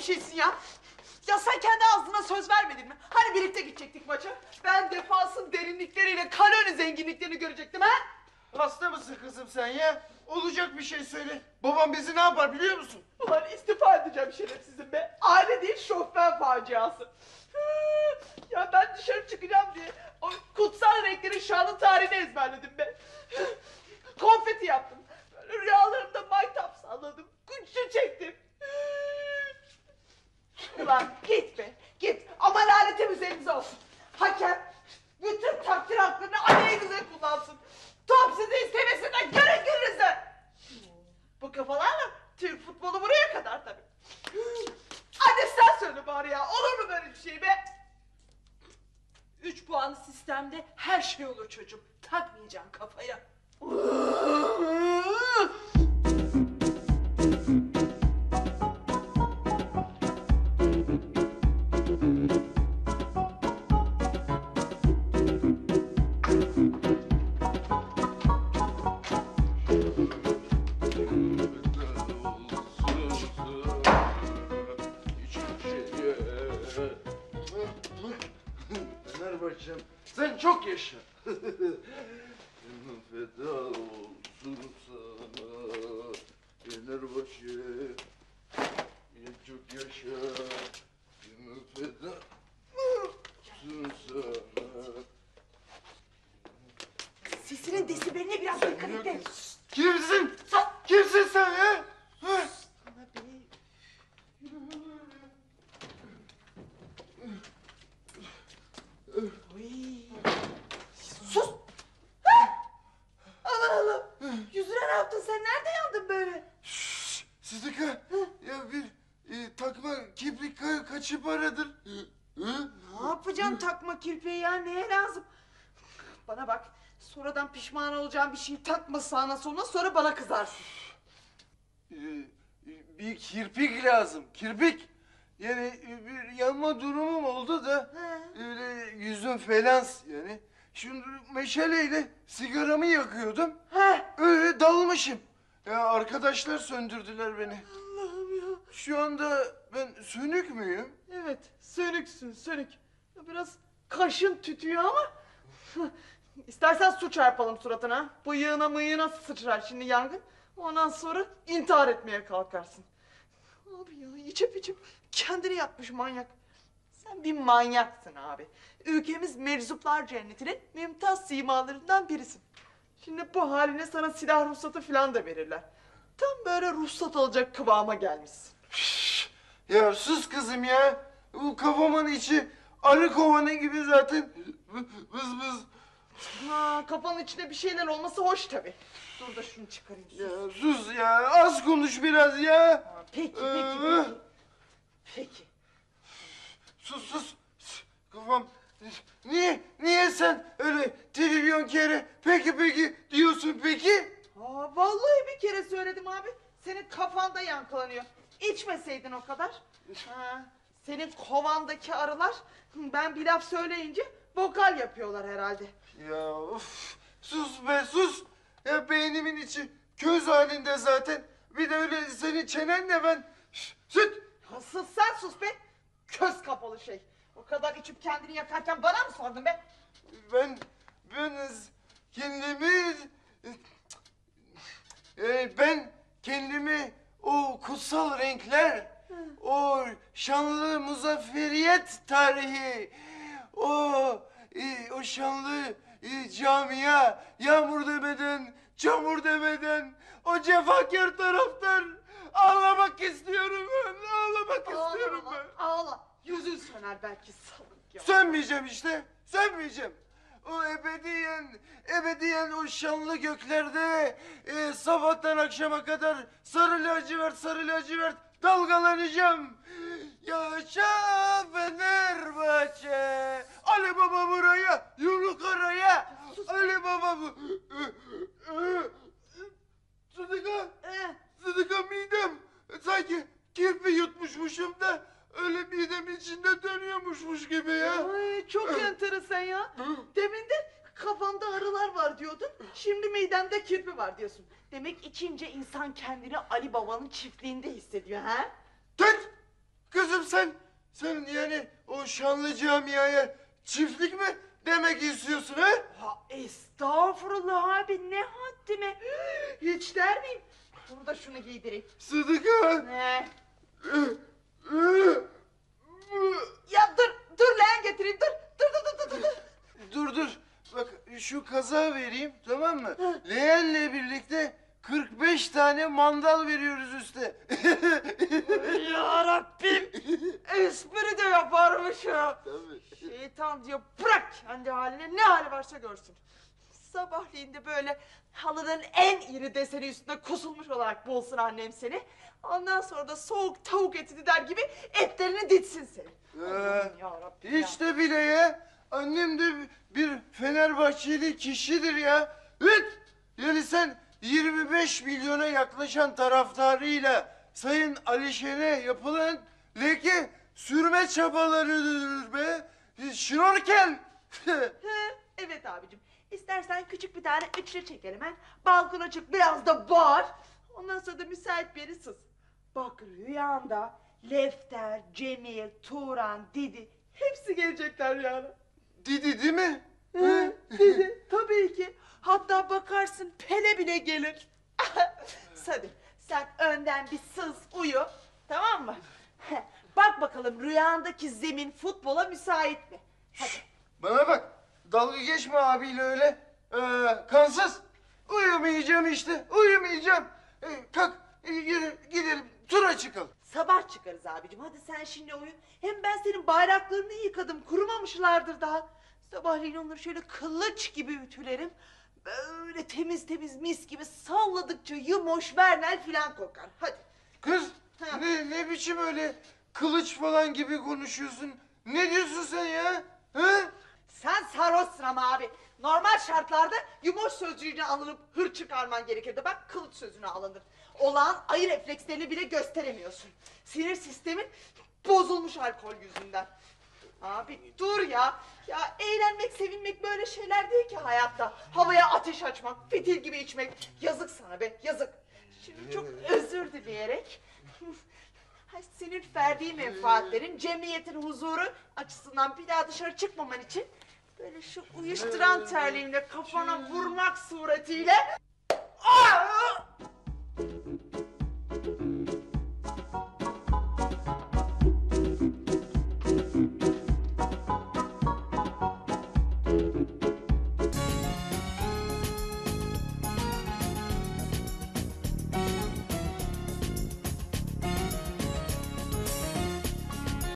şeysin ya. Ya sen kendi ağzına söz vermedin mi? Hani birlikte gidecektik maça? Ben defansın derinlikleriyle Kaloni zenginliklerini görecektim ha? Hasta mısın kızım sen ya? Olacak bir şey söyle. Babam bizi ne yapar biliyor musun? Ulan istifa edeceğim şerefsizim be. Aile değil şofben faciası. Ya ben dışarı çıkacağım diye o kutsal renklerin şanlı tarihini ezberledim be. Konfeti yaptım. Böyle rüyalarımda maytap salladım. Kuşu çektim. Ulan git be git. Ama lanetim üzerinize olsun. Hakem bütün takdir haklarını aleyhinize kullansın. Top sizi istemesinler görün gününüzü. Bu kafalarla Türk futbolu buraya kadar tabii. Hadi sen söyle bari ya. Olur mu böyle bir şey be? 3 puanlı sistemde her şey olur çocuğum. Takmayacaksın kafaya. Fenerbahçe'm sen çok yaşa. Feda olsun sana Fenerbahçe. Çok yaşa. Feda olsun sana. Sesinin desibelini biraz dikkat et. Kimsin? Kimsin sen ya? Sus! Aman Allah'ım! Yüzüne ne yaptın sen? Nerede yandın böyle? Sıdıka ya bir takma kibrit kaçı paradır? Ne yapacaksın takma kirpiği ya? Neye lazım? Bana bak, sonradan pişman olacağın bir şey takma sağına soluna, sonra bana kızarsın. Bir kirpik lazım, kirpik. Yani bir yanma durumum oldu da öyle yüzüm felans yani. Şimdi meşaleyle sigaramı yakıyordum. Öyle dalmışım. Ya arkadaşlar söndürdüler beni. Allah'ım ya. Şu anda ben sönük müyüm? Evet, sönüksün, sönük. Biraz kaşın tütüyor ama... İstersen su çarpalım suratına. Bıyığına mıyığına sıçrar şimdi yangın. Ondan sonra intihar etmeye kalkarsın. Abi ya içip içip kendini yapmış manyak. Sen bir manyaksın abi. Ülkemiz meczuplar cennetinin mümtaz simalarından birisin. Şimdi bu haline sana silah ruhsatı falan da verirler. Tam böyle ruhsat alacak kıvama gelmişsin. Ya sus kızım ya. Bu kafamın içi arı kovanı gibi zaten. Vız vız. Ha, kafanın içinde bir şeyler olması hoş tabii. Dur da şunu çıkarayım. Ya sus ya. Az konuş biraz ya. Ha, peki. Peki. Sus. Kafam. Niye sen öyle trilyon kere peki diyorsun peki? Aa, vallahi bir kere söyledim abi. Senin kafanda yankılanıyor. İçmeseydin o kadar. Ha, senin kovandaki arılar ben bir laf söyleyince vokal yapıyorlar herhalde. Ya of. Sus be sus. Ya beynimin içi köz halinde zaten. Bir de öyle senin çenenle ben. Süt. Asıl sen sus be. Köz kapalı şey. O kadar içip kendini yakarken bana mı sordun be? Ben kendimi ben kendimi o kutsal renkler, o şanlı muzafferiyet tarihi, o şanlı camia, yağmur demeden, çamur demeden, o cefakar taraftar ağlamak istiyorum ben, ağlamak istiyorum ben. Ağla. Yüzün söner belki salak ya. Sönmeyeceğim işte, sönmeyeceğim. O ebediyen o şanlı göklerde sabahtan akşama kadar sarı lacivert dalgalanacağım. Yaşa Fenerbahçe, Ali Baba buraya, yumruk araya, Ali Baba bu. Sıdıka midem, sanki kirpi yutmuşmuşum da öyle midem içinde dönüyormuşmuş gibi ya. Ay, çok enteresan ya. Demin de kafanda arılar var diyordun. Şimdi midemde kirpi var diyorsun. Demek içince insan kendini Ali Baba'nın çiftliğinde hissediyor ha? Tut! Kız sen yani o şanlı camiaya çiftlik mi demek istiyorsun ha? Ha, estağfurullah abi, ne haddime. Hiç der miyim? Dur da şunu giydireyim. Sıdıka. Ne? Ya dur lan getireyim dur. Dur. Dur. Bak şu kaza vereyim, tamam mı? Leğenle birlikte 45 tane mandal veriyoruz üste. Ya Rabbim. Espri de yaparmış ya. Tabii. Şeytan diyor bırak kendi haline, ne hali varsa görsün. Sabahleyin de böyle halının en iri deseni üstüne kusulmuş olarak bulsun annem seni. Ondan sonra da soğuk tavuk eti dider gibi etlerini ditsin seni. Allah'ım ya Rabbim ya. Hiç de bile ya. Annem de bir Fenerbahçeli kişidir ya. Evet. Yani sen 25 milyona yaklaşan taraftarıyla Sayın Alişen'e yapılan leke sürme çabalarıdır be. Şnorkel. He, evet abicim. İstersen küçük bir tane üçlü çekelim ha. Balkona çık biraz da bağır. Ondan sonra da müsait bir yeri sız. Bak rüyanda Lefter, Cemil, Turan, Didi hepsi gelecekler yani. Didi değil mi? He, Didi tabii ki. Hatta bakarsın Pele bile gelir. Hadi sen önden bir sız uyu, tamam mı? Bak bakalım rüyandaki zemin futbola müsait mi? Hadi. Bana bak, dalga geçme abiyle öyle. Kansız. Uyumayacağım işte, uyumayacağım. Kalk, yürü, gidelim, tura çıkalım. Sabah çıkarız abicim. Hadi sen şimdi uyu. Hem ben senin bayraklarını yıkadım. Kurumamışlardır daha. Sabahleyin onları şöyle kılıç gibi ütülerim. Böyle temiz temiz mis gibi salladıkça yumoş vernel filan kokar. Hadi. Kız, Ha. ne biçim öyle kılıç falan gibi konuşuyorsun? Ne diyorsun sen ya? Ha? Sen sarhoşsun ama abi. Normal şartlarda yumoş sözcüğüne alınıp hır çıkarman gerekirdi. Bak kılıç sözüne alınır. Olağan ayı reflekslerini bile gösteremiyorsun. Sinir sistemin bozulmuş alkol yüzünden. Abi dur ya. Ya eğlenmek, sevinmek böyle şeyler değil ki hayatta. Havaya ateş açmak, fitil gibi içmek. Yazık sana be, yazık. Şimdi çok özür dileyerek... Senin ferdi menfaatlerin, cemiyetin huzuru açısından bir daha dışarı çıkmaman için... ...böyle şu uyuşturan terliğimle kafana vurmak suretiyle...